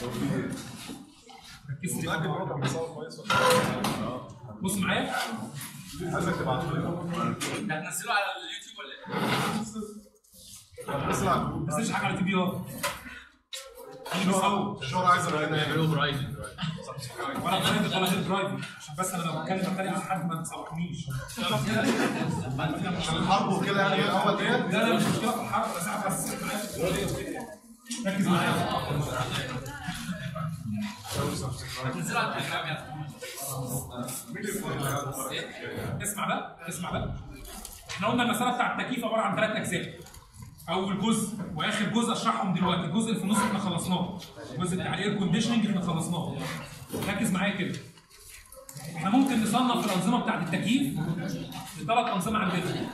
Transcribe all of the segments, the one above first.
ركزت لي بص معايا. عايزك تبعته لي. هتنزله على اليوتيوب ولا ايه؟ بس مش حاجه على تي بي ار. شو عايز يعملوا درايفنج ولا درايفنج ولا غير درايفنج، عشان بس انا لو بتكلم اتريق على حد ما تسوحنيش. عشان الحرب وكده يعني الاول ديت. لا مش مشكله في الحرب، انا ساعات بس معايا في الكليه وكده. ركز معايا. هتنزلوا على التليجرام يا اسمع بقى. احنا قلنا المساله بتاع التكييف عباره عن 3 اجزاء. اول جزء واخر جزء اشرحهم دلوقتي، الجزء اللي في النص احنا خلصناه، الجزء بتاع الاير كونديشننج احنا خلصناه. ركز معايا كده. احنا ممكن نصنف الانظمه بتاعت التكييف لثلاث انظمه عندنا.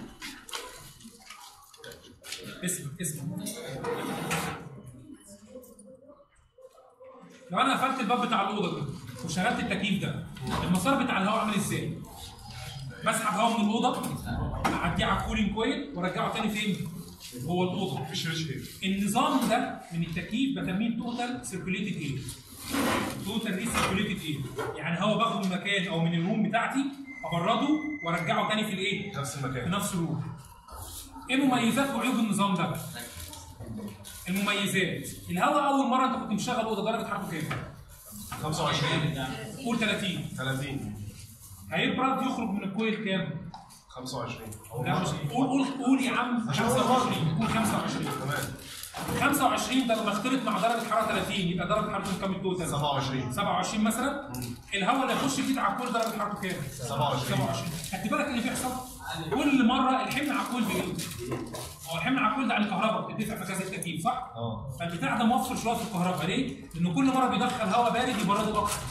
اسمع لو انا قفلت الباب بتاع الاوضه ده وشغلت التكييف ده، المسار بتاع الهواء عامل ازاي؟ بسحب هواء من الاوضه، اعديه على الكولينج كويل وارجعه تاني فين؟ هو الاوضه. مفيش ريش ايه. النظام ده من التكييف بسميه توتال سيركوليتد اير. توتال ريسيركوليتد اير، يعني هواء باخده من مكان او من الروم بتاعتي ابرده وارجعه تاني في الايه؟ نفس المكان. في نفس الروم. ايه مميزات وعيوب النظام ده؟ المميزات، الهواء اول مره انت كنت مشغل اوضه درجه حرارته كام؟ 25. قول 30. هيبرد يخرج من الكويل كام؟ 25. لا مش قول يا عم 25. قول 25. تمام. 25 ده لما اختلط مع درجه حراره 30 يبقى درجه حرارته كام التوتال؟ 27 مثلا. الهواء اللي يخش فيه على الكويل درجه حرارته كام؟ 27. خدت بالك اللي بيحصل؟ كل مره الحمل على الكويل بيقل. هو الحمل على الكويل ده عن الكهرباء بتدفع في كذا التكييف صح؟ فالبتاع ده موفر شويه في الكهرباء، ليه؟ لانه كل مره بيدخل هواء بارد يبرده اكتر.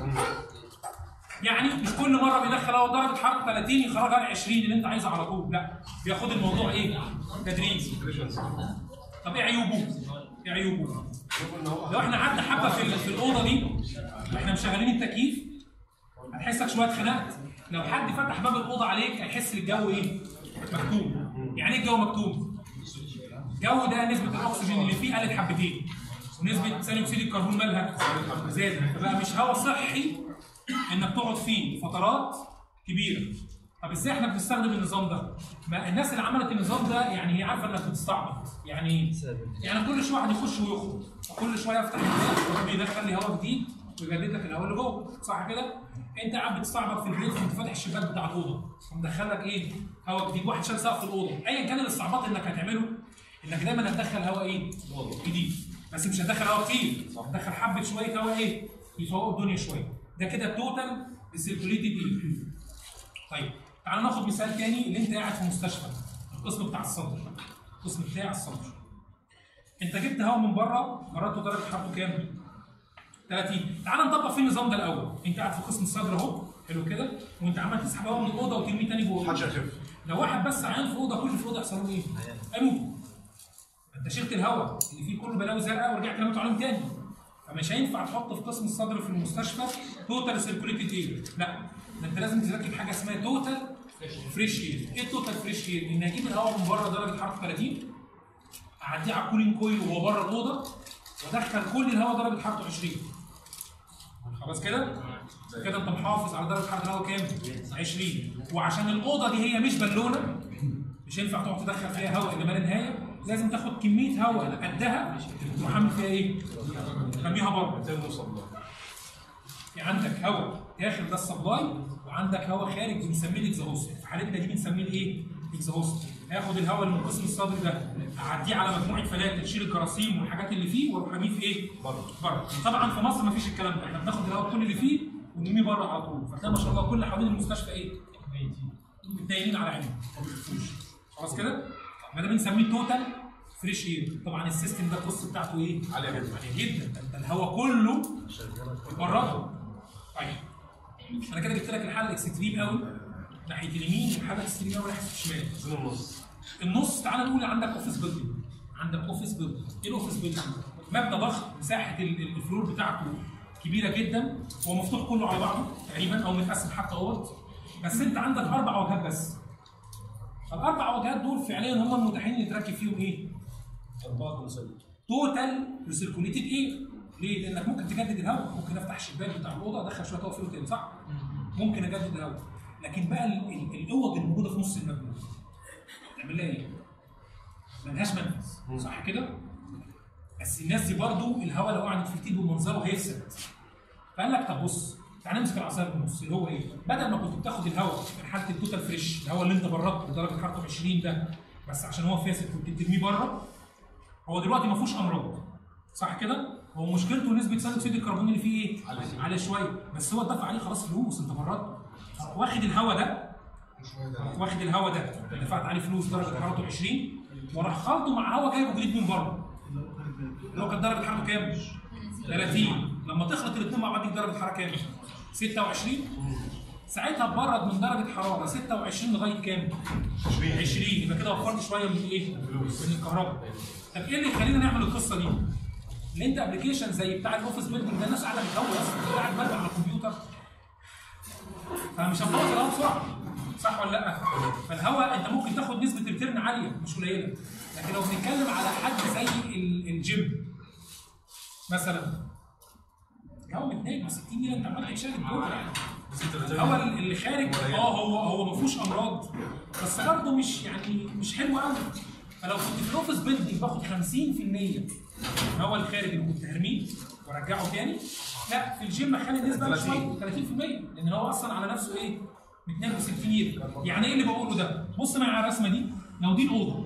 يعني مش كل مره بيدخل هواء درجه حراره 30 يخرجها ل 20 اللي انت عايزه على طول، لا بياخد الموضوع ايه؟ تدريجي. طب ايه عيوبه؟ لو احنا قعدنا حبه في الاوضه دي واحنا مشغلين التكييف هتحسك شويه خنقت. لو حد فتح باب الاوضه عليك هيحس الجو ايه؟ مكتوم. يعني ايه الجو مكتوم؟ الجو ده نسبه الاكسجين اللي فيه قلت حبتين، ونسبه ثاني اكسيد الكربون مالها زادت، فبقى مش هواء صحي انك تقعد فيه فترات كبيره. طب ازاي احنا بنستخدم النظام ده؟ ما الناس اللي عملت النظام ده يعني هي عارفه انك بتستعبط، يعني كل شويه واحد يخش ويخرج، وكل شويه يفتح الباب بيدخل لي هواء جديد ويجدد لك الهواء اللي جوه، صح كده؟ انت قاعد بتستعبط في البيت وانت فاتح الشباك بتاع الاوضه ومدخل لك ايه؟ هواء جديد، واحد شال سقف الاوضه، ايا كان الاستعباط انك هتعمله انك دايما هتدخل هواء ايه؟ جديد، بس مش هتدخل هواء كتير، هتدخل حبه شويه هواء ايه؟ يفوقوا الدنيا شويه. ده كده توتال ريسيركوليتد اير. طيب تعالى ناخد مثال تاني. اللي انت قاعد في مستشفى، القسم بتاع الصدر، القسم بتاع الصدر، انت جبت هواء من بره مرته درجه حرارته كام؟ 30. تعالى نطبق في النظام ده الاول. انت قاعد في قسم الصدر اهو، حلو كده، وانت عمال تسحب هواء من الاوضه وترميه تاني جوه. محدش هيخف. لو واحد بس عيان في الاوضه، كل في الاوضه يحصل له ايه؟ هيموت. انت شلت الهواء اللي فيه كله بلاوي زرقاء ورجعت رميته عليهم تاني. فمش هينفع تحط في قسم الصدر في المستشفى توتال سيركوليتد اير، لا ده انت لازم تركب حاجه اسمها توتال فريش اير. ايه التوتال فريش اير؟ ان اجيب الهواء من بره درجه حراره 30 اعديه على الكولينج كويل وهو بره الاوضه وادخل كل الهواء درجه حرارته 20. خلاص كده انت محافظ على درجه حراره الهواء كام؟ 20. وعشان الاوضه دي هي مش بالونه، مش هينفع تقعد تدخل فيها هواء الى ما لا نهايه، لازم تاخد كميه هواء قدها تروح عامل فيها ايه؟ ترميها بره. يعني عندك هواء داخل ده السبلاي وعندك هواء خارج بنسميه الاكزهوست. في حالتنا دي بنسميه الايه؟ الاكزهوست. هاخد الهواء اللي من قسم الصدر ده اعديه على مجموعه فلاتر تشيل الجراثيم والحاجات اللي فيه واروح راميه في ايه؟ بره. طبعا في مصر ما فيش الكلام ده، احنا بناخد الهواء كل اللي فيه ونرميه بره على طول، فتلاقي ما شاء الله كل حوالين المستشفى ايه؟ متنيلين على عينهم ما بيشوفوش. خلاص كده؟ ما ده بنسميه توتال فريش اير. طبعا السيستم ده القصه بتاعته ايه؟ عاليه جدا. عاليه جدا، ده الهواء كله بره. طيب انا كده جبت لك الحل الاكستريم قوي ناحيه اليمين والحل الاكستريم قوي ناحيه الشمال. النص تعال نقول عندك اوفيس بيلدينج. ايه الاوفيس بيلدينج؟ مبنى ضخم، مساحه الفلور بتاعته كبيره جدا، هو مفتوح كله على بعضه تقريبا او متقسم حتى اوض، بس انت عندك 4 واجهات بس. ال4 واجهات دول فعليا هم المتاحين اللي تركب فيهم ايه؟ 4 كونسول توتال ريسيركوليتد اير. ليه؟ لانك ممكن تجدد الهواء، ممكن افتح الشباك بتاع الاوضه ادخل شويه هواء فيه تاني، صح؟ ممكن اجدد الهواء. لكن بقى الاوض الموجوده في نص المبنى تعمل لها ايه؟ ملهاش منفذ، صح كده؟ بس الناس دي برضه الهواء لو قعدت في التيب ومنظره هيفسد. فقال لك طب بص تعالى نمسك العصايه من النص اللي هو ايه؟ بدل ما كنت بتاخد الهواء في حاله التوتال فريش، الهواء اللي انت بردته بدرجه حرارته 20 ده بس عشان هو فاسد كنت بترميه بره، هو دلوقتي ما فيهوش امراض، صح كده؟ هو مشكلته نسبه ثاني اكسيد الكربون اللي فيه ايه؟ عاليه شويه، بس هو اتدفع عليه خلاص فلوس انت بردته. واخد الهواء ده دفعت عليه فلوس درجه حرارته 20 وراح خلطه مع هواء جايبه جديد من بره. اللي هو كانت درجه حرارته كام؟ 30. لما تخلط الاثنين مع بعض درجه الحراره كام؟ 26. ساعتها برد من درجه حراره 26 لغايه كام؟ 20. يبقى كده وفرت شويه من ايه؟ من الكهرباء. طب ايه اللي يخلينا نعمل القصه دي؟ اللي انت ابلكيشن زي بتاع الاوفيس بيلدنج ده الناس قاعده بتهوى اصلا، قاعد مرجع على الكمبيوتر، فمش هتخلص الهواء بسرعه، صح ولا لا؟ فالهواء انت ممكن تاخد نسبه ريتيرن عاليه مش قليله، لكن لو بنتكلم على حد زي الجيم مثلا الهواء متضايق 60 جنيه انت عمال تشارك جوه يعني. الهواء اللي خارج هو ما فيهوش امراض بس برضه مش حلو قوي. فلو كنت في الاوفيس بيلدنج باخد 50% الهواء الخارج اللي كنت هرميه وارجعه تاني، لا في الجيم اخلي النسبه شويه 30% لان الهواء اصلا على نفسه ايه؟ 62 يبقى. يعني ايه اللي بقوله ده؟ بص معايا على الرسمه دي، لو دي الاوضه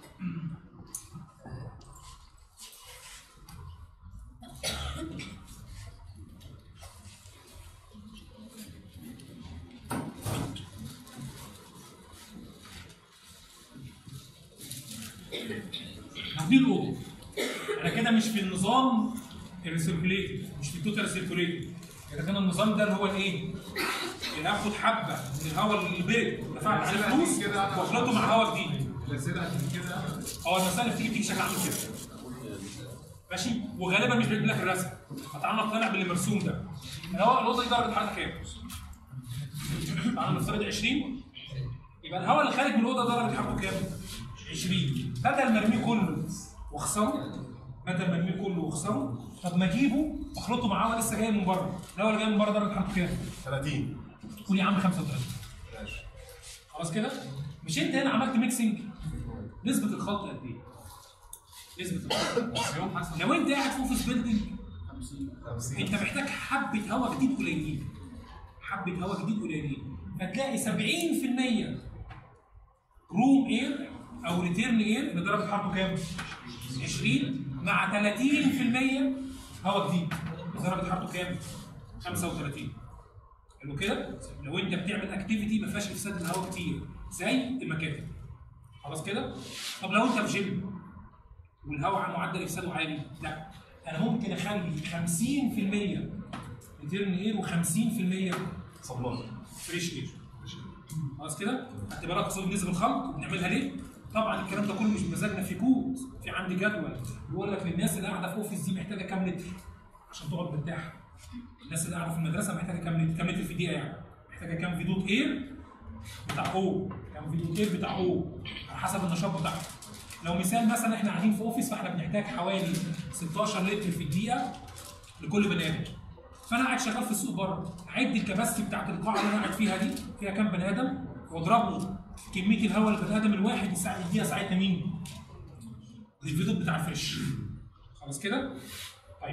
دي الاوضه، انا كده مش في النظام الريسيركوليتد، مش في التوتال سيركوليتد، اذا كان النظام ده اللي هو الايه؟ اللي هاخد حبه من الهواء اللي البيت ودفعت عليه فلوس واخلطه مع هواء جديد. الاسئله كده المساله بتيجي شكل عامل كده ماشي، وغالبا مش بيجيب لك الرسم، فتعال نقتنع باللي مرسوم ده. الهواء الاوضه دي درجه حرارتها كام؟ تعال نفترض 20، يبقى الهواء اللي خارج من الاوضه درجه حرارته كام؟ 20. بدل ما ارميه كله واخسره، طب ما اجيبه واخلطه مع هواء لسه جاي من بره. الهواء اللي جاي من بره درجه حرارته كام؟ 30. قول يا عم 35. ماشي خلاص كده؟ مش انت هنا عملت ميكسنج؟ نسبه الخلط قد ايه؟ نسبه الخلط لو انت قاعد في اوفيس بيلدنج 50 انت محتاج حبه هواء جديد قليلين، فتلاقي 70% روم اير او ريتيرن اير اللي درجه حرارته كام؟ 20 مع 30% هواء جديد درجه حرارته كام؟ 35. حلو كده؟ لو انت بتعمل اكتيفيتي ما فيهاش افساد الهواء كتير زي المكاتب. خلاص كده؟ طب لو انت في جيم والهواء معدل افساده عالي، لا انا ممكن اخلي 50% ريتيرن اير و50% صبلاط فريش اير. خلاص كده؟ خدت بالك قصاد نسبه الخلط وبنعملها ليه؟ طبعا الكلام ده كله مش بمزاجنا، في كود، في عندي جدول بيقول لك للناس اللي قاعده في اوفيس دي محتاجه كام لتر عشان تقعد مرتاح. الناس اللي قاعده في المدرسه محتاجه كام لتر في دقيقه، يعني محتاجه كام في دوت اير بتاع او، كام في دوت اير بتاع او على حسب النشاط بتاعها. لو مثال مثلا احنا قاعدين في اوفيس فاحنا بنحتاج حوالي 16 لتر في الدقيقه لكل بني ادم. فانا قاعد شغال في السوق بره، اعد الكباستي بتاعت القاعه اللي انا قاعد فيها دي فيها كام بني ادم واضربه كميه الهواء البني ادم الواحد يديها ساعتها مين؟ الفيدوت بتاع الفريش. خلاص كده؟ طيب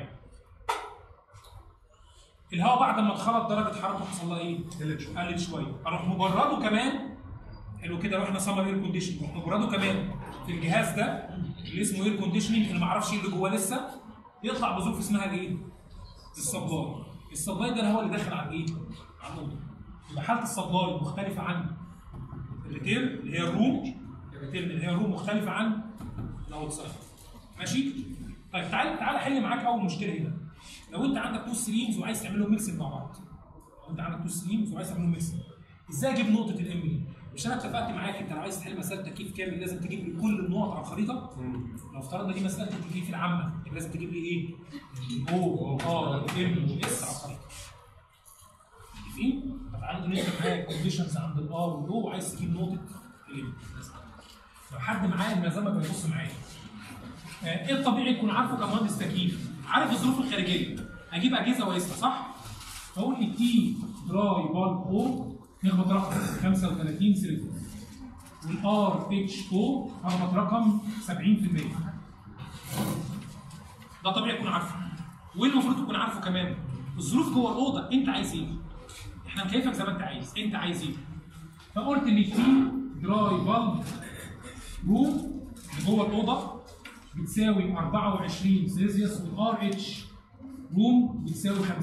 الهواء بعد ما اتخلط درجه حرارته حصل لها ايه؟ قلت شويه، اروح مبرده كمان. حلو كده، واحنا سمر اير كونديشننج اروح مبرده كمان في الجهاز ده اللي اسمه اير كونديشننج اللي ما اعرفش ايه اللي جواه لسه، يطلع بظروف اسمها الايه؟ السبلاي. السبلاي ده الهواء اللي داخل على ايه؟ على النقطه. يبقى حاله السبلاي مختلفه عن الريتير اللي هي الروم، مختلفه عن الاوتسايد. ماشي؟ طيب تعال حل معاك اول مشكله هنا. لو انت عندك تو ستريمز وعايز تعمل لهم ميكسنج مع بعض. ازاي اجيب نقطه الام دي؟ مش انا اتفقت معاك انت لو عايز تحل مساله تكييف كامل لازم تجيب لي كل النقط على الخريطه؟ لو افترضنا دي مساله التكييف العامه لازم تجيب لي ايه؟ او ام اس على الخريطه. متفقين؟ فتعالوا نكتب معايا كونديشنز عند الار والاو وعايز تجيب نقطه الام. لو حد معايا الملزمه بيبص معايا. ايه الطبيعي يكون عارفه كمهندس تكييف؟ عارف الظروف الخارجيه، اجيب اجهزه واقيسها صح؟ فاقول التي دراي بالب او نخبط رقم 35 سيليزيوس، والار اتش او هخبط رقم 70%. ده طبيعي تكون عارفه. وايه المفروض تكون عارفه كمان؟ الظروف جوه الاوضه انت عايز ايه؟ احنا مكيفك زي ما انت عايز، انت عايز ايه؟ فقلت ان التي دراي بالب روم اللي جوه الاوضه بتساوي 24 سيليزيوس، والار اتش روم بتساوي 50%.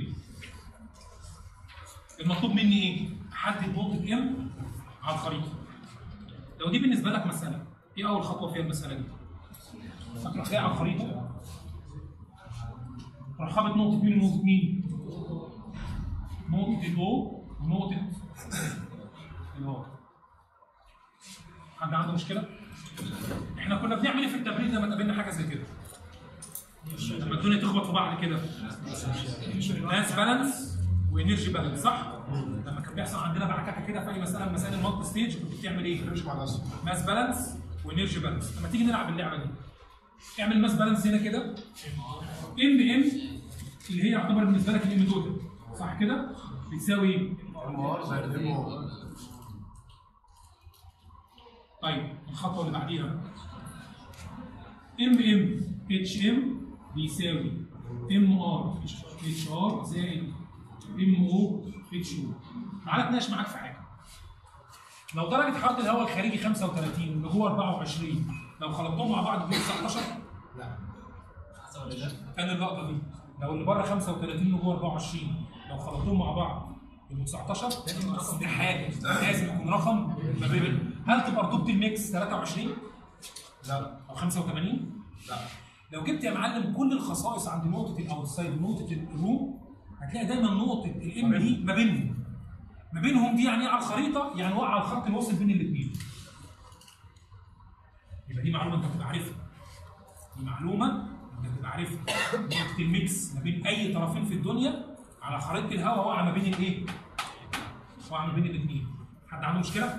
المطلوب مني ايه؟ احدد نقطه ام على الخريطه. لو دي بالنسبه لك مساله، ايه اول خطوه فيها المساله دي؟ هتروح جاي على الخريطه، تروح خابط نقطه مين ونقطه مين؟ نقطه الاو ونقطه الار. حد عنده مشكله؟ احنا كنا بنعمل ايه في التمرين لما تقابلنا حاجه زي كده؟ لما الدنيا تخبط في بعض كده، ماس بالانس وانرجي بالانس صح؟ لما كان بيحصل عندنا بعككه كده في اي مساله من مسائل المالتي ستيج كنت بتعمل ايه؟ ماس بالانس وانرجي بالانس. لما تيجي نلعب اللعبه دي اعمل ماس بالانس هنا كده ام اللي هي يعتبر بالنسبه لك الام توتال صح كده؟ بتساوي ايه؟ طيب الخطوه اللي بعديها ام اتش ام بيساوي ام ار اتش ار زائد ام او اتش او. تعالى اتناقش معاك في حاجه. لو درجه حراره الهواء الخارجي 35 واللي جوه 24، لو خلطتهم مع بعض بيدوا 19؟ لا. كان اللقطه دي لو اللي بره 35 واللي جوه 24 لو خلطتهم مع بعض يبقوا 19. ده حاجه لازم يكون رقم ما بين. هل تبقى رطوبه الميكس 23؟ لا. او 85؟ لا. لو جبت يا معلم كل الخصائص عند نقطه الاوتسايد ونقطه الروم هتلاقي دايما نقطه الام دي ما بينهم دي يعني ايه على الخريطه؟ يعني واقعه على الخط الواصل بين الاثنين. يبقى دي معلومه انت تبقى عارفها. دي معلومه انت تبقى عارفها. نقطه الميكس ما بين اي طرفين في الدنيا على خريطه الهواء واقعه ما بين الايه؟ واقعه ما بين الاثنين. حد عنده مشكله؟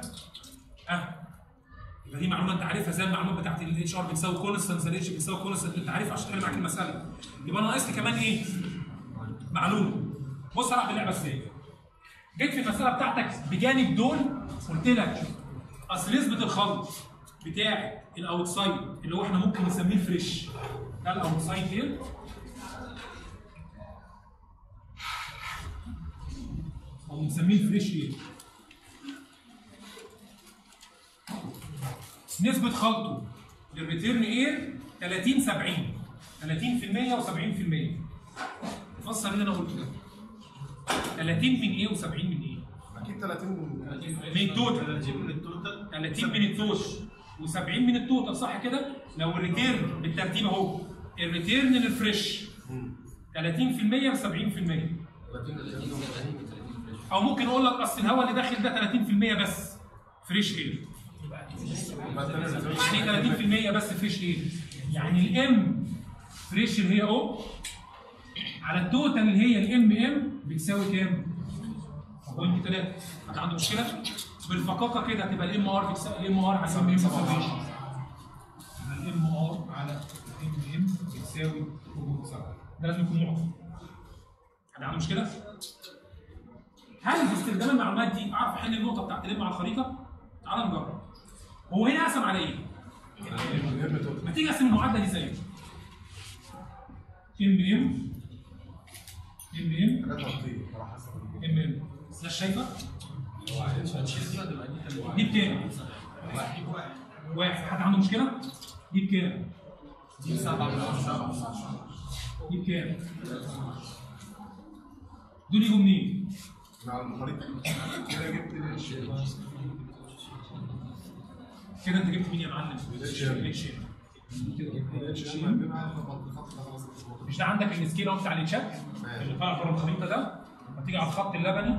يبقى دي معلومه انت عارفها زي المعلومات بتاعت الاتش ار بتساوي كونستنت، الاتش بتساوي كونستنت، انت عارفها عشان تحل معاك المساله. يبقى انا ناقص لي كمان ايه؟ معلومه. بص هلعب اللعبه ازاي؟ جيت في المساله بتاعتك بجانب دول قلت لك اصل نسبه الخلط بتاع الاوتسايد اللي هو احنا ممكن نسميه الفريش ده الاوتسايد اير او نسميه الفريش اير، نسبة خلطه للريتيرن اير 30 70 30% و70%. تفسر اللي انا قلته ده 30 من ايه و70 من ايه؟ اكيد 30 من التوتال 30 من التوتال و70 من التوتال صح كده؟ لو الريتيرن بالترتيب اهو الريتيرن للفريش 30% و70%. او ممكن اقول لك اصل الهواء اللي داخل ده 30% بس فريش اير، يعني 30% بس فريش اير، يعني الام فريش اللي هي او على التوتال اللي هي الام بتساوي كام؟ 0.3. حد عنده مشكله؟ بالفقاقه كده هتبقى الام ار بتساوي الام ار على الام بتساوي الام ار على الام بتساوي 0.7. ده لازم يكون معطى. حد عنده مشكله؟ هل باستخدام المعلومات دي اعرف احل النقطه بتاعت الام على الخريطه؟ تعال نجرب. هو هنا قسم على ايه؟ ما تيجي اقسم المعادله دي زي ام الناس شايفه؟ دي بكام؟ واحد. حد عنده مشكله؟ دي بكام؟ دي 7. دي بكام؟ دول يجوا منين؟ على الخريطه كده جبت كده انت جبت مين يا معلم؟ الاتش مش ده عندك السكيل اهو بتاع الاتشات اللي طالع بره الخريطه ده؟ لما تيجي على الخط اللبني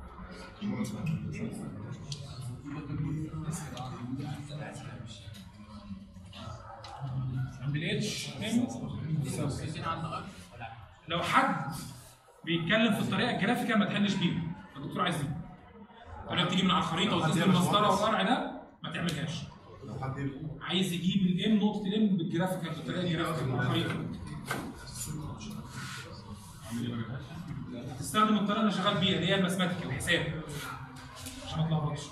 عند الاتش ام لو حد بيتكلم في الطريقه الجرافيكال ما تحلش بيها. الدكتور عايز ايه؟ الطريقه بتيجي من على الخريطه وتنزل المسطره والقرع ده ما تعملهاش. عايز يجيب الام نقطه الام بالجرافيكال بالطريقه الجرافيكال من الخريطه تستخدم الطريقه اللي شغال بيها اللي هي الماثماتيك الحساب عشان ما تلخبطش.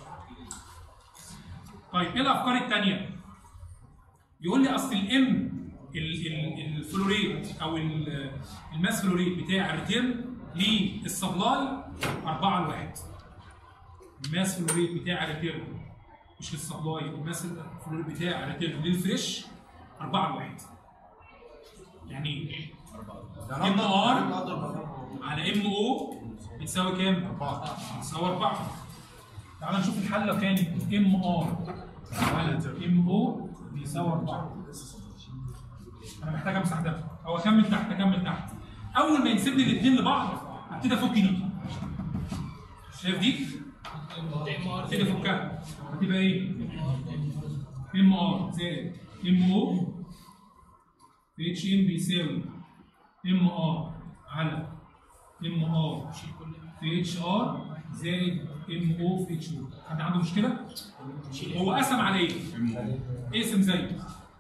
طيب ايه الافكار الثانيه؟ يقول لي اصل الام الفلوريت او الماس فلوريت بتاع الريتيرن للسبلاي 4:1. الماس فلوريت بتاع الريتيرن مش للسبلاي، الماس فلوريت بتاع الريتيرن للفريش 4:1. يعني ام ار على ام او بتساوي كام؟ 4. بتساوي 4. تعال نشوف الحل لو كان ام ار على ام او بيساوي 4. انا محتاج امسح ده او اكمل تحت. اول ما ينسب لي الاثنين لبعض ابتدي افك دي. شايف دي؟ ابتدي افكها هتبقى ايه؟ ام ار زائد ام او في اتش ام بيساوي ام ار على ام ار في اتش ار زائد ام او في اتش او. حد عنده مشكله؟ هو قسم على ايه؟ اقسم زي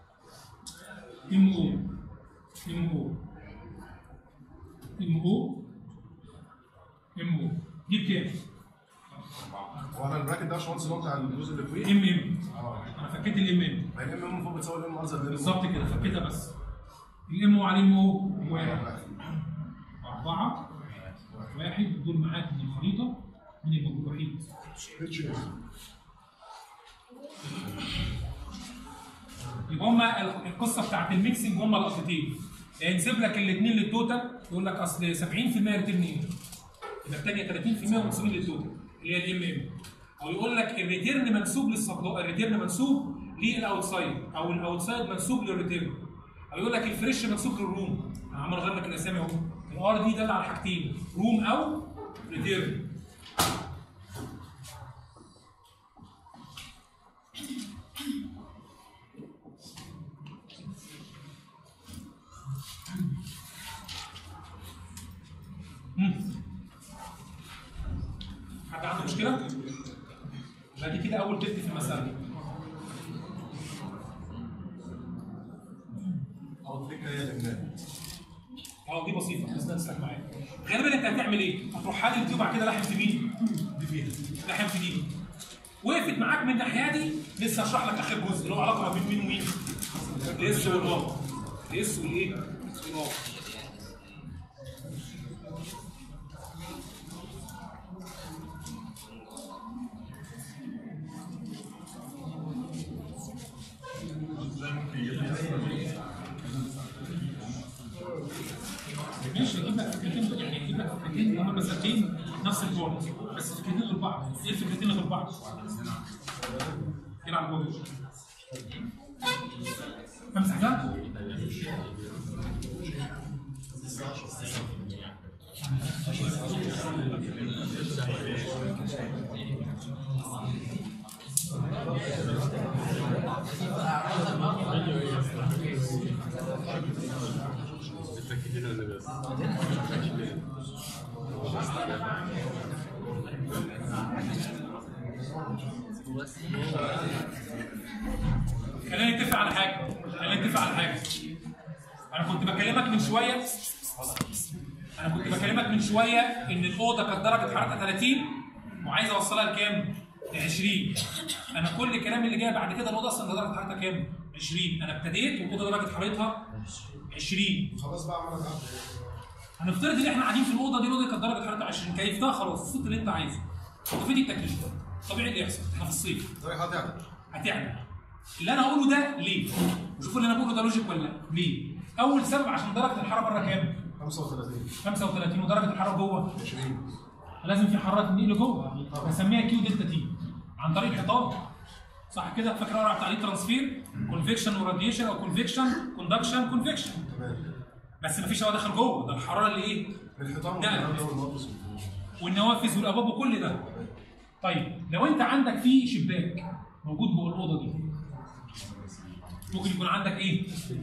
ام او دي بكام؟ وانا البراكت ده باشمهندس اللي هو بتاع الجزء اللي فوقيه انا فكيت الام ما هي الام فوق بتساوي الام ار زائد الام بالظبط كده، فكيتها بس. الام على الام او 4 1 دول معاك من الخريطه. مين الموجود وحيد؟ يبقى هما القصه بتاعت الميكسنج هما القصتين. هينسب لك الاثنين للتوتال يقول لك اصل 70% ريتيرن ايه؟ يبقى الثانيه 30% منسوبين للتوتال اللي هي الام ام. او يقول لك الريتيرن منسوب للسبلاي، الريتيرن منسوب للاوتسايد او الاوتسايد منسوب للريتيرن. او يقول لك الفريش منسوب للروم. انا عمال اغير لك الاسامي اهو. الار دي دل على حاجتين، روم او ريتيرن. حد عنده مشكلة؟ يبقى دي كده أول تلت في المسألة. أول فكرة هي الإملاء. دي بسيطة بس نسلك معايا. غالبا أنت هتعمل إيه؟ هتروح حالل دي وبعد كده لاحم في مين؟ دي فيها. لاحم في دي. وقفت معاك من الناحية دي لسه هشرح لك آخر جزء اللي هو علاقة ما بين مين ومين؟ الاس والواو. الاس والإيه؟ والواو. ماشي اجيب لك فكرتين، يعني اجيب لك فكرتين هما مسألتين نفس البعد بس فكرتين غير بعض. ايه الفكرتين غير بعض؟ كده على البعد. امسح ده؟ خلينا نتفق على حاجه. انا كنت بكلمك من شويه ان الاوضه كانت درجه حرارتها 30 وعايز اوصلها لكام؟ ل 20. انا كل الكلام اللي جاي بعد كده الاوضه اصلا درجه حرارتها كام؟ 20. انا ابتديت والاوضه درجه حرارتها 20. خلاص بقى عملنا ده. هنفترض ان احنا قاعدين في الاوضه دي، الاوضه كانت درجه حرارتها 20، كيفتها خلاص الصوت اللي انت عايزه. طفيت التكييف. طبيعي اللي يحصل، احنا في الصيف. هتعمل. اللي انا اقوله ده ليه؟ شوفوا اللي انا بقوله ده لوجيك ولا لا؟ ليه؟ اول سبب عشان درجه الحراره بره كام؟ 35 ودرجه الحراره جوه 20. لازم في حراره تنقل جوه بسميها كيو دلتا تي عن طريق الحيطان. صح كده؟ فاكر اقرا بتاع ترانسفير كونفكشن وراديشن او كونفكشن كوندكشن كونفكشن. بس مفيش هواء داخل جوه، ده الحراره اللي ايه؟ الحيطان والنوافذ والابواب وكل ده. طيب لو انت عندك في شباك موجود جوه الاوضه دي ممكن يكون عندك ايه؟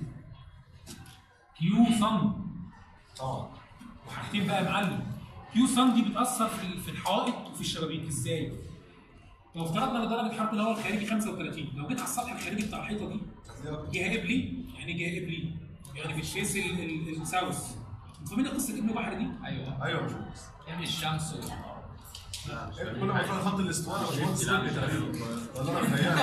كيو صن. وحاجتين بقى يا معلم. كيو صن دي بتاثر في الحوائط وفي الشبابيك. ازاي؟ لو افترضنا ان درجه حراره الهواء الخارجي 35، لو جيت على السطح الخارجي بتاع الحيطه دي جهه قبلي، يعني جهه قبلي يعني بتفيس الساوث فاهمين قصه ابن بحر دي؟ ايوه مش يعني الشمس كل ما كان خط الاستواء تقريبا ولا انا متهيألي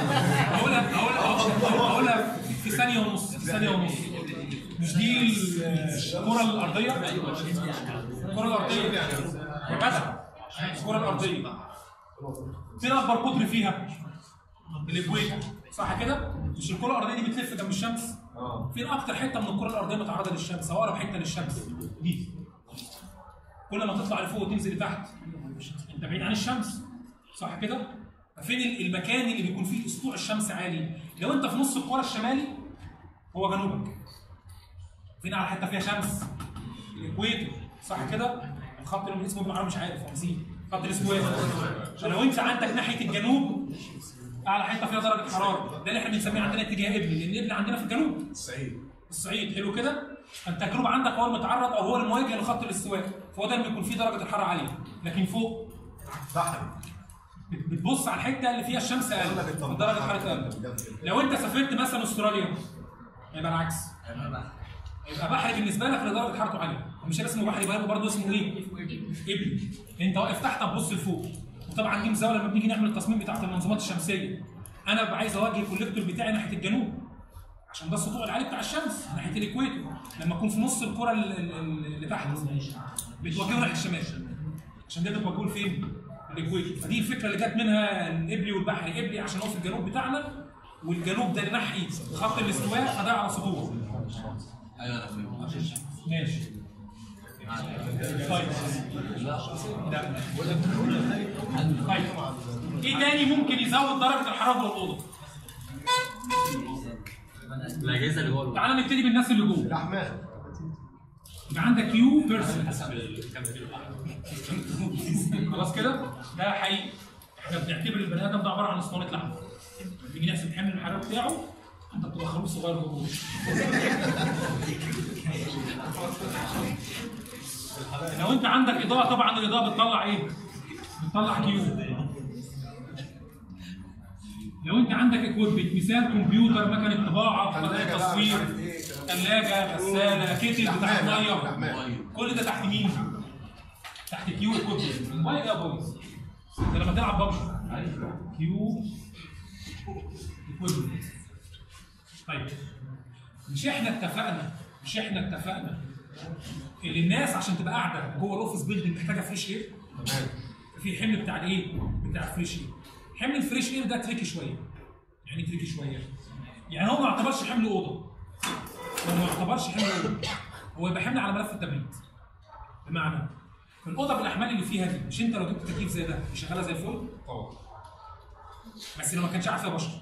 هقولها في ثانيه ونص مش دي الكره الارضيه؟ الكره الارضيه يا جدع الكره الارضيه فين اكبر قطر فيها؟ الاكويتور صح كده؟ مش الكره الارضيه دي بتلف جنب الشمس؟ فين اكتر حته من الكره الارضيه متعرضه للشمس او اقرب حته للشمس؟ دي كل ما تطلع لفوق وتنزل لتحت انت بعيد عن الشمس صح كده؟ فين المكان اللي بيكون فيه سطوع الشمس عالي؟ لو انت في نص الكره الشمالي هو جنوبك. فين على حته فيها شمس؟ الاكويتور صح كده؟ الخط اللي اسمه بالعربي مش عارف نسيت خط الاستواء. فلو انت عندك ناحيه الجنوب اعلى حته فيها درجه حراره ده اللي احنا بنسميه عندنا اتجاه قبلي لان القبلي عندنا في الجنوب. الصعيد حلو كده؟ فانت الجنوب عندك هو المتعرض او هو المواجه لخط الاستواء فهو ده اللي بيكون فيه درجه الحراره عاليه لكن فوق بتبص على الحته اللي فيها الشمس اقل درجه الحراره اقل. لو انت سافرت مثلا استراليا يبقى العكس يبقى بحر بالنسبه لك لدرجه حرارته عاليه مش اسمه بحر يبقى برضه اسمه ايه؟ قبلي. انت واقف تحت تبص لفوق وطبعا دي مزاوله لما بنيجي نعمل التصميم بتاعت المنظومات الشمسيه انا ببقى عايز اوجه الكوليكتور بتاعي ناحيه الجنوب عشان ده السطوع العالي بتاع الشمس ناحيه الاكويتور لما اكون في نص الكره اللي تحت بتوجهه ناحيه الشمال عشان ده بتوجهه لفين؟ الاكويتور. فدي الفكره اللي جت منها القبلي والبحري. قبلي عشان هو في الجنوب بتاعنا والجنوب ده ناحيه خط الاستواء فده على سطوع. ايوه انا فهمت ماشي طيب طيب ايه تاني ممكن يزود درجه الحراره جوه الاوضه؟ الاجهزه اللي جوه تعالى نبتدي بالناس اللي جوه. الاحمال يبقى عندك كيو بيرسون خلاص كده؟ ده حقيقي احنا بنعتبر البني ادم ده عباره عن اسطوانه لحم. بنيجي نحسب حمل الحراره بتاعه انت بتبقى خروف صغير جوه. لو انت عندك اضاءه طبعا الاضاءه بتطلع ايه؟ بتطلع كيو. لو انت عندك اكويبمنت مثال كمبيوتر مكنه طباعه مكنه تصوير ثلاجه غساله كيتل بتاعت ميه كل ده تحت مين؟ تحت كيو اكويبمنت. الموبايل يا بويز ده لما تلعب ببجي كيو اكويبمنت. طيب مش احنا اتفقنا ان الناس عشان تبقى قاعده جوه الاوفيس بيلدنج محتاجه فريش اير؟ في حمل بتاع الايه؟ بتاع الفريش اير. حمل الفريش اير ده تريكي شويه. يعني تريكي شويه يعني هو ما يعتبرش حمل اوضه. هو يبقى حمل على ملف التبريد. بمعنى الاوضه بالاحمال اللي فيها دي مش انت لو جبت تكييف زي ده مش شغاله زي الفل؟ طبعا. بس لو ما كانش قاعد فيها بشر.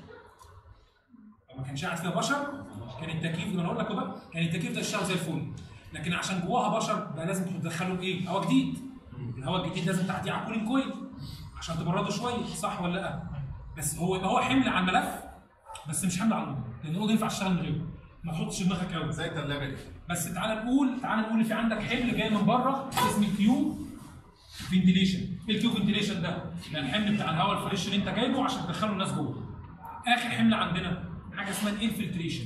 كان التكييف ده انا اقول لك بقى كان التكييف ده يشتغل زي الفل. لكن عشان جواها بشر بقى لازم تدخله بايه؟ هواء جديد. الهواء الجديد لازم تعديه على كولينج كويل عشان تبرده شويه صح ولا لا؟ بس هو حمل على الملف بس مش حمل على الاوضه لان الاوضه ينفع تشتغل من غيره. ما تحطش دماغك قوي زي الثلاجه دي. بس تعالى نقول ان في عندك حمل جاي من بره اسمه كيو فنتيليشن. ايه الكيو فنتيليشن ده؟ ده الحمل بتاع الهواء الفريش اللي انت جايبه عشان تدخله الناس جوه. اخر حمل عندنا حاجه اسمها الانفلتريشن.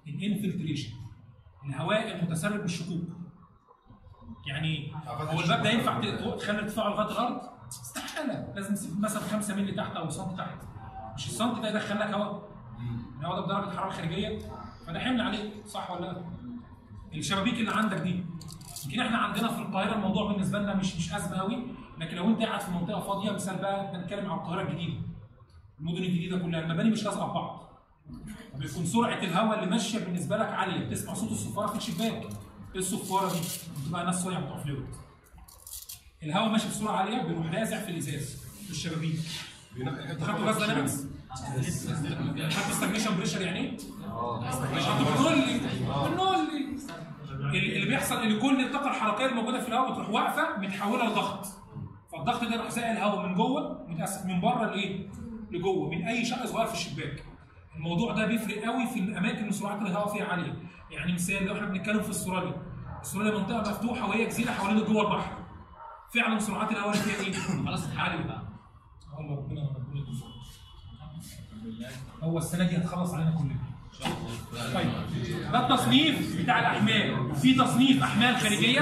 الهواء المتسرب بالشقوق. يعني هو الباب ده ينفع تخلي ارتفاعه لغايه الارض؟ استحاله. لازم مثلا 5 مللي تحت او سم تحت. مش السم ده يدخل لك هواء. الهواء ده بدرجه حراره خارجيه فده حمل عليه صح ولا لا؟ الشبابيك اللي عندك دي يمكن احنا عندنا في القاهره الموضوع بالنسبه لنا مش ازمه قوي لكن لو انت قاعد في منطقه فاضيه مثال بقى بنتكلم عن القاهره الجديده. المدن الجديده كلها المباني مش لازقه ببعض. بيكون سرعه الهواء اللي ماشيه بالنسبه لك عاليه بتسمع صوت الصفاره في الشباك. ايه الصفاره دي؟ بتبقى ناس صايعه بتوع فلويد. الهواء ماشي بسرعه عاليه بيروح لازع في الازاز في الشبابيك. خدتوا غاز داينامكس؟ خدتوا ستاجنيشن بريشر يعني ايه؟ بنقول لي اللي بيحصل ان كل الطاقه الحركيه الموجوده في الهواء بتروح واقفه متحوله لضغط. فالضغط ده يروح زائق الهواء من جوه من بره لايه؟ لجوه من اي شق صغير في الشباك. الموضوع ده بيفرق قوي في الاماكن اللي سرعات الهواء فيها عاليه. يعني مثال لو احنا بنتكلم في استراليا منطقه مفتوحه وهي جزيره حوالين جوه البحر. فعلا سرعات الهواء اللي فيها ايه؟ خلاص عاليه بقى. ربنا هو السنه دي هتخلص علينا كلنا. طيب ده التصنيف بتاع الاحمال. في تصنيف احمال خارجيه،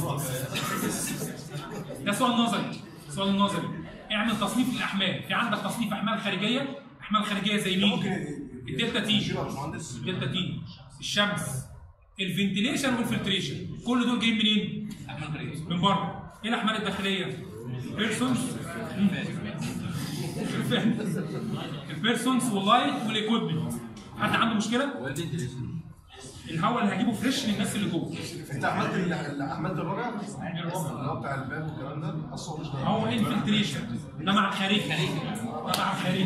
ده سؤال نظري. سؤال نظري اعمل تصنيف الاحمال. في عندك تصنيف احمال خارجيه. احمال خارجيه زي مين؟ الدلتا تي، الدلتا تي، الشمس، الفنتيليشن والفلتريشن. كل دول جايين منين؟ من بره. ايه الاحمال الداخليه؟ البيرسونز، البيرسونز واللايت والايكويبمنت. حد عنده مشكله؟ الهواء اللي هجيبه فريش للناس اللي جوه. انت عملت الرابع؟ اللي هو بتاع الباب والكلام ده اصلا مش هو ايه الفلتريشن؟ ده مع الخارجي، ده مع الخارجي.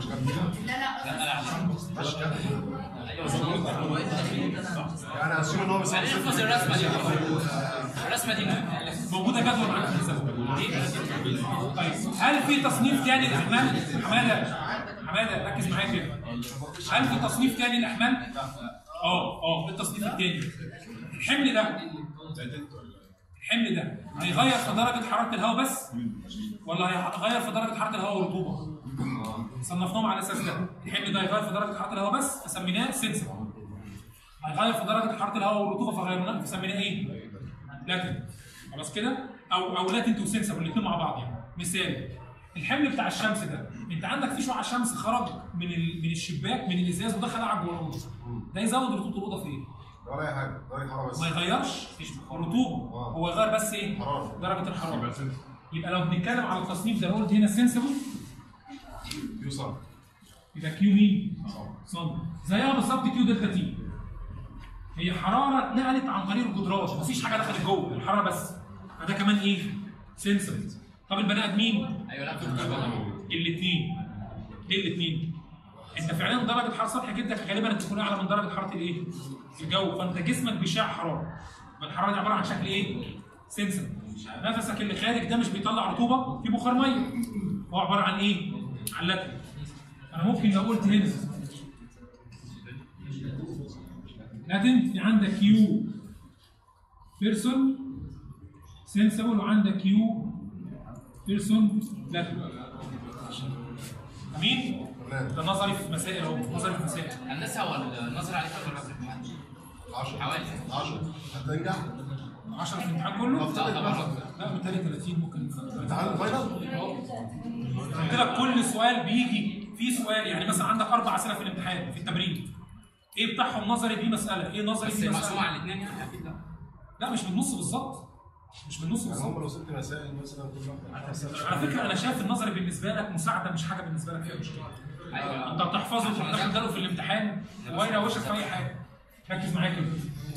يعني اسيب ان هو بس نحفظ الرسمه دي. الرسمه دي موجوده جدول معاك في الرسالة. طيب هل في تصنيف تاني للاحمال؟ حماده ركز معايا كده. هل في تصنيف تاني للاحمال؟ التصنيف التاني. الحمل ده هيغير في درجه حراره الهواء بس ولا هيغير في درجه حراره الهواء والرطوبه؟ صنفناهم على اساس ده. الحمل ده هيغير في درجه حراره الهواء بس فسميناه سنسر. هيغير في درجه حراره الهواء والرطوبه فغيرناه فسميناه ايه؟ لاتنت. خلاص كده؟ او لاتنت وسنسر الاثنين مع بعض يعني. مثال الحمل بتاع الشمس ده، انت عندك في شعاع شمس خرج من الشباك من الازاز ودخل قعد جوه الاوضه. ده يزود رطوبه الاوضه في ايه؟ ولا اي حاجه، درجه حراره بس. ما يغيرش رطوبه، هو يغير بس ايه؟ درجه الحراره. يبقى لو بنتكلم على التصنيف ده، لو قلت هنا سنسبل يوصل يبقى كيو مين؟ صن. زيها بالظبط كيو دلتا تي. هي حراره نقلت عن طريق الجدران، مفيش حاجه دخلت جوه، الحراره بس. فده كمان ايه؟ سنسبل. طب البني ادمين؟ ايوه لا الاثنين. ليه الاثنين؟ انت فعلا درجه حراره سطح جلدك غالبا تكون اعلى من درجه حراره الايه؟ الجو، فانت جسمك بيشع حراره. الحراره دي عباره عن شكل ايه؟ سنسر. نفسك اللي خارج ده مش بيطلع رطوبه، في بخار ميه. هو عباره عن ايه؟ عن لاتنت. انا ممكن لو قلت هنا لاتنت، في عندك كيو بيرسون سنسبل وعندك كيو بيرسون لاتنت. مين؟ ده نظري في مسائل اهو، نظري في مسائل. هندسه هو النظر عليك ولا في الامتحان؟ 10 حوالي 10 هتنجح 10 في الامتحان كله؟ طبعا. لا بالتالي 30 ممكن. امتحان الفاينل؟ قلت لك كل سؤال بيجي في سؤال، يعني مثلا عندك 4 اسئله في الامتحان في التمرين. ايه بتاعهم نظري دي مساله، ايه نظري بس دي مساله. مقسوم على الاثنين يعني اكيد لا. لا مش بالنص بالظبط. مش بالنص يعني بالظبط. هم لو ست مسائل مثلا كل واحده على فكره انا شايف النظري بالنسبه لك مساعده، مش حاجه بالنسبه لك فيها مشكله. ايوه انت هتحفظه وتدخله في الامتحان ويروشك في اي حاجه. ركز معايا كده.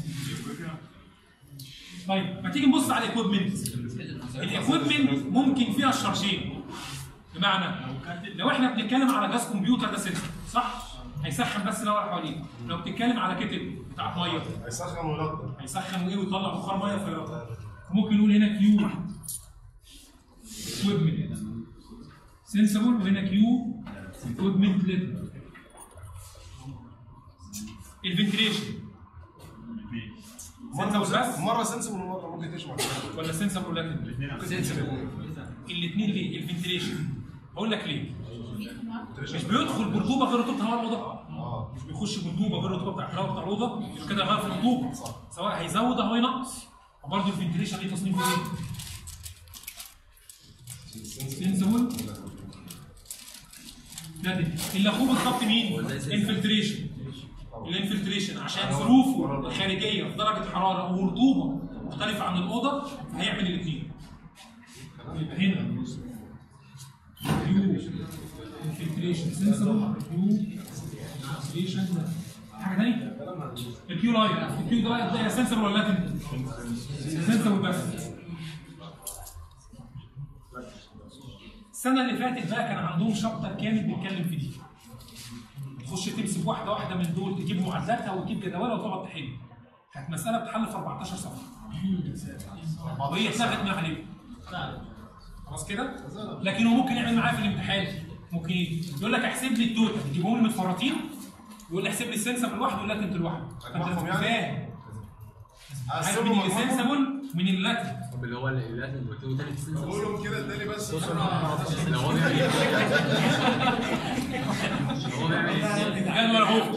طيب ما تيجي نبص على الاكويبمنت. الاكويبمنت ممكن فيها الشرشين. بمعنى لو احنا بنتكلم على جهاز كمبيوتر ده سنسور صح؟ هيسخن بس الهواء اللي حواليه. لو بتتكلم على كتل بتاعت ميه هيسخن ويرطب. هيسخن وايه ويطلع بخار ميه فيرطب. ممكن نقول هنا كيو اكويبمنت سنسبل وهنا كيو اكويبمنت ليتل. الفنتريشن مره سنسبل ومره ممكن تشمع ولا سنسبل ولا لاتنت؟ الاثنين ليه؟ الفنتريشن هقول لك ليه؟ مش بيدخل برطوبه غير رطوبه هواء الاوضه. مش بيخش برطوبه غير الرطوبه بتاع الهواء بتاع الاوضه، يبقى كده غير في الرطوبه. سواء هيزود او هينقص. وبرضه الفنتريشن ليه تصنيفه ايه؟ سنسبل لاتنت. اللي اخوه بالظبط مين؟ انفلتريشن. الانفلتريشن عشان ظروفه الخارجيه في درجه حراره او رطوبه مختلفه عن الاوضه هيعمل الاثنين. يبقى هنا كيو انفلتريشن سنسبل كيو انفلتريشن. حاجه ثانيه الكيو لايت. الكيو لايت ده سنسبل ولا لاتنت؟ سنسبل بس. السنه اللي فاتت بقى كان عندهم شابتر كامل بيتكلم في دي. تخش تمسك واحده واحده من دول تجيب معادلاتها وتجيب جداولها وتقعد تحل. كانت مساله بتحل في 14 صفحه. وهي اتلغت ما عليه. خلاص كده؟ لكن هو ممكن يعمل معايا في الامتحان. ممكن يقول لك احسب لي التوتال، يجيبهم لي متفرطين يقول لي احسب لي السنسبل لوحده واللاتنت لوحده. فانت فاهم. عارف من السنسبل من اللاتنت طب اللي هو اللي قلت تاني في بقول لهم كده اداني بس اللي هو بيعمل ايه؟ هو بيعمل ايه؟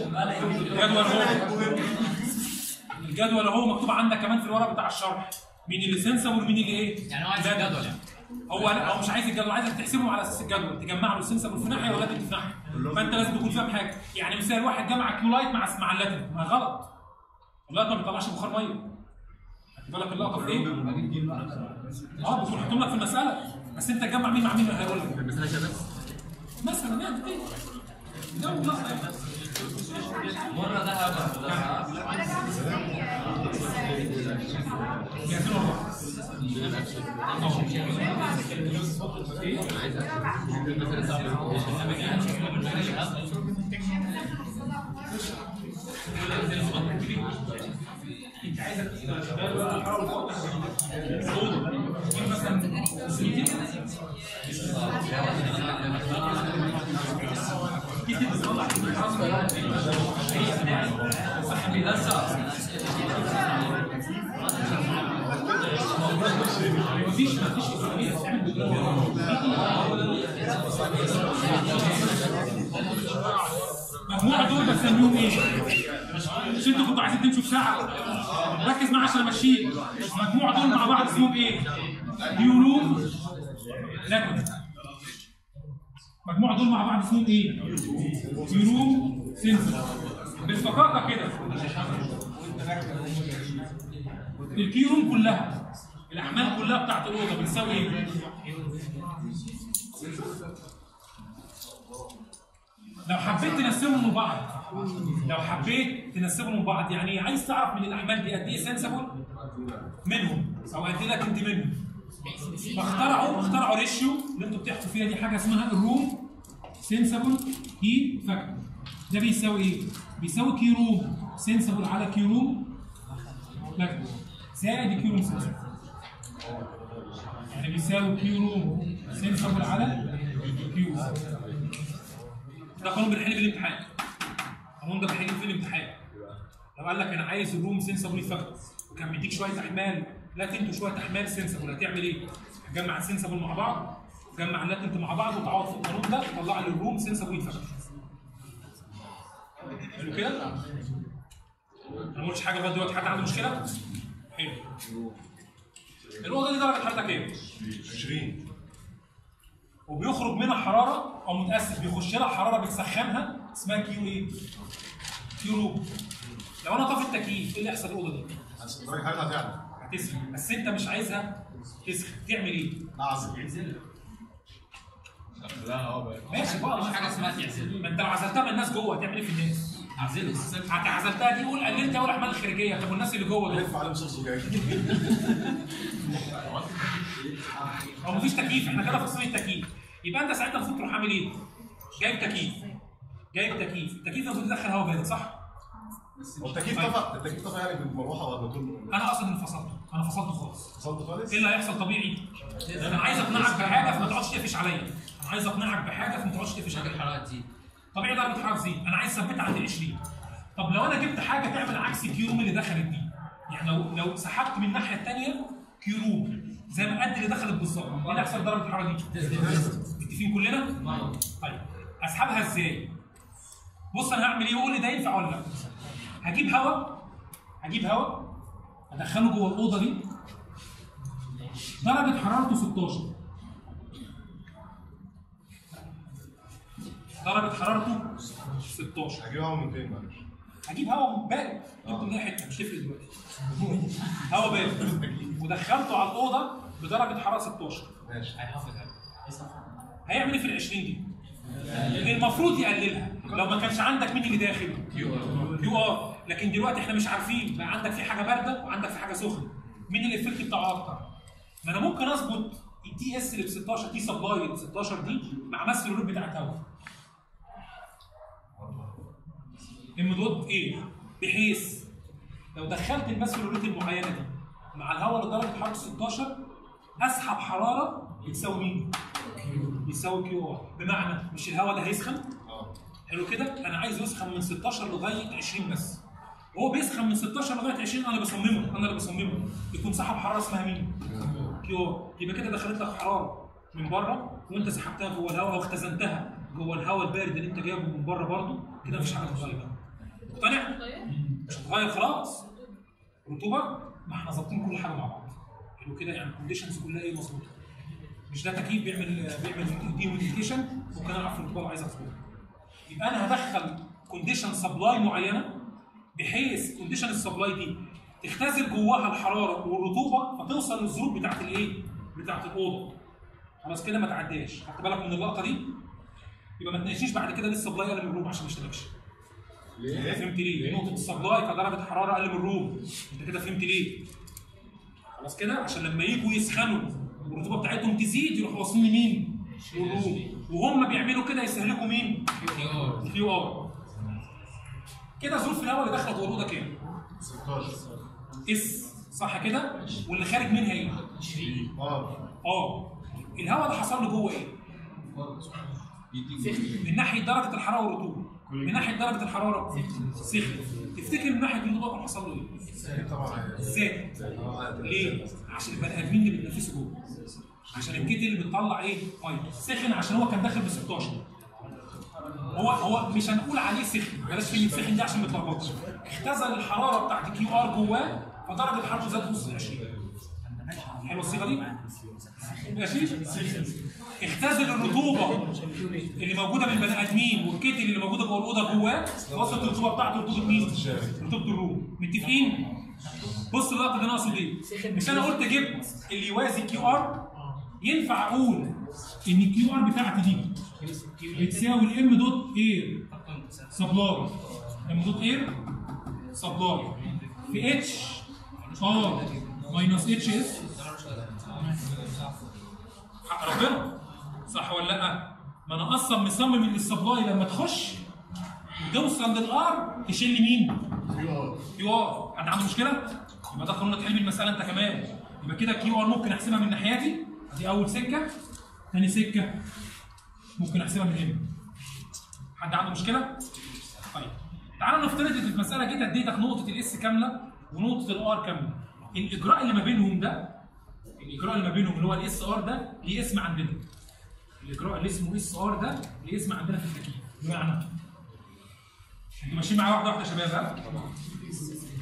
الجدول اهو مكتوب عندك كمان في الورق بتاع الشرح مين اللي سنسبل ومين اللي ايه؟ يعني هو عايز الجدول يعني. هو مش عايز الجدول، عايزك تحسبهم على اساس الجدول، تجمع له السنسبل في ناحيه واللاتنت في ناحيه. فانت لازم تكون فاهم حاجه، يعني مثال واحد جمع كيولايت مع اللاتنت، ما غلط. اللايت ما بيطلعش بخار ميه. خد بالك اللقطه في ايه؟ بتقول حطهم لك في المساله، بس انت تجمع مين مع مين هيقول لك. المسألة كده مثلا يعني ايه؟ جو لحظه مرة ذهب جاهزين والله. انت عايزك مجموعة دول بسميهم ايه؟ مش انتوا كنتوا عايزين تمشوا في ساعة؟ ركز معايا عشان امشيك. المجموعة دول مع بعض اسمهم ايه؟ كيولوم لاتنت. المجموعة دول مع بعض اسمهم ايه؟ كيولوم سنسر. بالفقاقة كده الكيولوم كلها الأحمال كلها بتاعت الأوضة بتساوي ايه؟ لو حبيت تنسبهم من بعض، يعني عايز تعرف من الاحمال دي قد ايه سنسبل منهم او قد ايه انت منهم، فاخترعوا ريشيو اللي انتوا بتحكوا فيها دي، حاجه اسمها الروم سنسبل كي فاكتور. ده بيساوي ايه؟ بيساوي كي روم سنسبل على كي روم فاكتور زائد كي روم سنسبل، يعني بيساوي كي روم سنسبل على كيو. ده قانون بنحل في الامتحان. القانون ده بنحل في الامتحان. لو قال لك انا عايز الروم سنسبل فاكتور وكان بيديك شويه احمال لاتنت وشويه احمال سنسبل، هتعمل ايه؟ هتجمع السنسبل مع بعض، تجمع اللاتنت مع بعض وتعوض في القانون ده تطلع لي الروم سنسبل فاكتور. حلو كده؟ انا ما قلتش حاجه لغايه دلوقتي، حد عنده مشكله؟ حلو. الاوضه دي درجه حرارتها كام؟ 20. وبيخرج منها حراره او متاسف بيخش لها حراره بتسخنها اسمها كيو ايه؟ كيو روم. لو انا طافي التكييف ايه اللي يحصل الاوضه دي؟ درجه حرارتها هتعلى. هتسخن، بس انت مش عايزها تسخن، تعمل ايه؟ اعزل. ماشي بقى، مفيش حاجة اسمها تعزل. ما انت لو عزلتها من الناس جوه هتعمل ايه في الناس؟ اعزله. عزلتها دي قول قللت اول الاحمال الخارجيه، طب والناس اللي جوه دول؟ لف عليهم صوص وجاي. هو مفيش تكييف، احنا كده فاصلين التكييف، يبقى انت ساعتها المفروض تروح عامل ايه؟ جايب تكييف. التكييف المفروض يدخل هواء بارد صح؟ هو التكييف طفى يعني بالمروحه ولا بطول؟ انا اصلا فصلته، انا فصلته خالص. فصلت خالص؟ ايه اللي هيحصل طبيعي؟ انا عايز اقنعك بحاجه فما تقعدش تقفش عليا. انا عايز اقنعك بحاجه فما تقعدش تقفش عليا. الحرارة تزيد. طبيعي درجه الحراره تزيد، انا عايز اثبتها عند 20. طب لو انا جبت حاجه تعمل عكس الكيوروم اللي دخلت دي، يعني لو سحبت من الناحيه الثانيه كيوروم زي ما قد اللي دخلت بالظبط، ايه اللي هيحصل درجه الحراره دي؟ متفقين كلنا؟ طيب اسحبها ازاي؟ بص انا هعمل ايه وقول لي ده ينفع ولا لا؟ هجيب هواء ادخله جوه الاوضه دي، درجه حرارته 16. درجه حرارته 16. هجيب هوا من فين معلش؟ هجيب هواء بارد، جبته من اي حته مش تفرق دلوقتي. هواء بارد ودخلته على الاوضه بدرجه حراره 16. ماشي. هيحافظ عليه. هيعمل ايه في ال 20 دي؟ اللي المفروض يقللها لو ما كانش عندك مين اللي داخل؟ كيو ار. لكن دلوقتي احنا مش عارفين، بقى عندك في حاجه بارده وعندك في حاجه سخنه، مين الايفكت بتاعه اكتر؟ ما انا ممكن اظبط التي اس اللي ب 16 تي سبلاي 16 دي مع ماس الورود بتاعت هواء. ام دوت ايه؟ بحيث لو دخلت الماس الورود المعينه دي مع الهواء لدرجه حراره 16 اسحب حراره بتساوي مين؟ بيساوي كيو ار، بمعنى مش الهواء ده هيسخن؟ حلو كده؟ انا عايز يسخن من 16 لغايه 20 بس. وهو بيسخن من 16 لغايه 20 انا اللي بصممه يكون سحب حراره اسمها مين؟ كيو. يبقى كده دخلت لك حراره من بره وانت سحبتها جوه الهواء او اختزنتها جوه الهواء البارد اللي انت جايبه من بره برضه، كده مفيش حاجه تتغير. مقتنع؟ مش هتغير خلاص. رطوبه، ما احنا ظابطين كل حاجه مع بعض. حلو كده، يعني الكونديشنز كلها ايه مظبوطه. مش ده تكييف بيعمل ديموديفيكيشن ممكن العب في الرطوبه عايز اظبطها. يبقى انا هدخل كونديشن سبلاي معينه بحيث كونديشن السبلاي دي تختزل جواها الحراره والرطوبه فتوصل للظروف بتاعت الايه؟ بتاعت الاوضه. خلاص كده ما تعداش، خدت بالك من اللقطه دي؟ يبقى ما تناقشنيش بعد كده ليه السبلاي اقل من الروم عشان ما اشتغلش. ليه؟ فهمت ليه؟ نقطه السبلاي كدرجه حراره اقل من الروم، انت كده فهمت ليه؟ خلاص كده عشان لما يجوا يسخنوا والرطوبه بتاعتهم تزيد يروحوا واصلين لمين؟ للروم، وهم بيعملوا كده يستهلكوا مين؟ كيو ار. كده ظروف الهواء اللي داخله جوه الاوضه كام؟ 16 اس، صح كده؟ واللي خارج منها ايه؟ 20. الهواء اللي حصل له جوه ايه؟ من ناحيه درجه الحراره والرطوبه. من ناحيه درجه الحراره سخن. تفتكر من ناحيه الرطوبه اللي حصل له ايه؟ طبعا زاد. ليه؟ عشان البني ادمين اللي بتنفسوا جوه. عشان الكتل اللي بتطلع ايه؟ ميه. سخن عشان هو كان داخل ب 16. هو مش هنقول عليه سخن، بلاش كلمه سخن دي عشان ما تلخبطش. اختزل الحراره بتاعت الكيو ار جواه فدرجه حرارته زادت نص 20. حلوه الصيغه دي؟ ماشي؟ اختزل الرطوبه اللي موجوده من البني ادمين والكتل اللي موجوده جوه الاوضه جواه وصلت الرطوبه بتاعته رطوبه مين؟ رطوبه الروم. متفقين؟ بص اللقطه دي انا اقصد ايه؟ مش انا قلت جبت اللي يوازي كيو ار؟ ينفع اقول ان الكيو ار بتاعتي دي بتساوي الام دوت اير سبلاي. ام دوت اير سبلاي في اتش ار ماينس اتش اس. حق ربنا صح ولا لا؟ ما انا اصلا مصمم ان السبلاي لما تخش وتوصل للار تشيل مين؟ كيو ار. حد عنده مشكله؟ يبقى ده قانون تحل المساله انت كمان. يبقى كده كيو ار ممكن احسبها من ناحيتي، دي اول سكه. ثاني سكه ممكن احسبها من هنا. حد عنده مشكله؟ طيب تعالى نفترض ان في المساله جيت اديتك نقطه الاس كامله ونقطه الار كامله. الاجراء اللي ما بينهم ده، الاجراء اللي ما بينهم اللي هو الاس ار ده ليه اسم عندنا. الاجراء اللي اسمه اس ار ده ليه اسم عندنا في التكييف. بمعنى انتوا ماشيين معايا واحده واحده يا شباب؟ ها؟